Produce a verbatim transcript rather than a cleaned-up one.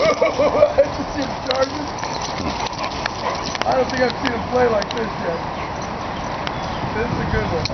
I just see him charging. I don't think I've seen him play like this yet. This is a good one.